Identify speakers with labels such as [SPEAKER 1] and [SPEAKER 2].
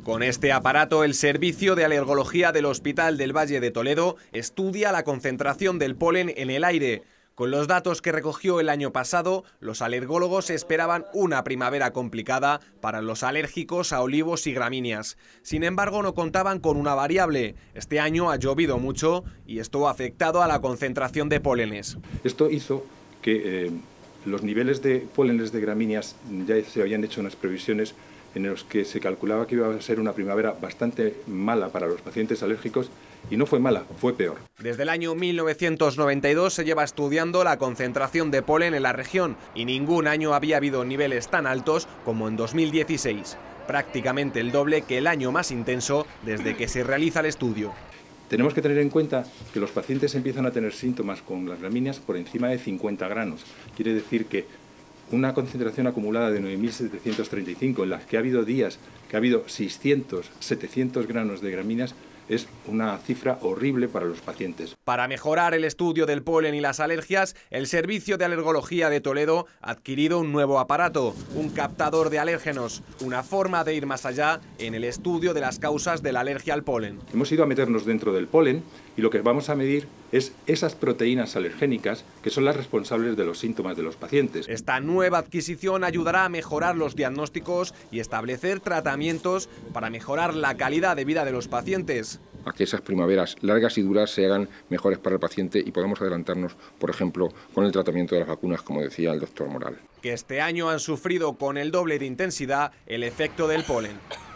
[SPEAKER 1] Con este aparato, el Servicio de Alergología del Hospital del Valle de Toledo estudia la concentración del polen en el aire. Con los datos que recogió el año pasado, los alergólogos esperaban una primavera complicada para los alérgicos a olivos y gramíneas. Sin embargo, no contaban con una variable. Este año ha llovido mucho y esto ha afectado a la concentración de pólenes.
[SPEAKER 2] Esto hizo que los niveles de pólenes de gramíneas ya se habían hecho unas previsiones en los que se calculaba que iba a ser una primavera bastante mala para los pacientes alérgicos, y no fue mala, fue peor.
[SPEAKER 1] Desde el año 1992 se lleva estudiando la concentración de polen en la región y ningún año había habido niveles tan altos como en 2016, prácticamente el doble que el año más intenso desde que se realiza el estudio.
[SPEAKER 2] Tenemos que tener en cuenta que los pacientes empiezan a tener síntomas con las gramíneas por encima de 50 granos. Quiere decir que una concentración acumulada de 9.735, en las que ha habido días que ha habido 600, 700 granos de gramíneas, es una cifra horrible para los pacientes.
[SPEAKER 1] Para mejorar el estudio del polen y las alergias, el Servicio de Alergología de Toledo ha adquirido un nuevo aparato, un captador de alérgenos, una forma de ir más allá en el estudio de las causas de la alergia al polen.
[SPEAKER 2] Hemos ido a meternos dentro del polen y lo que vamos a medir es esas proteínas alergénicas que son las responsables de los síntomas de los pacientes.
[SPEAKER 1] Esta nueva adquisición ayudará a mejorar los diagnósticos y establecer tratamientos para mejorar la calidad de vida de los pacientes.
[SPEAKER 3] A que esas primaveras largas y duras se hagan mejores para el paciente y podamos adelantarnos, por ejemplo, con el tratamiento de las vacunas, como decía el doctor Moral.
[SPEAKER 1] Que este año han sufrido con el doble de intensidad el efecto del polen.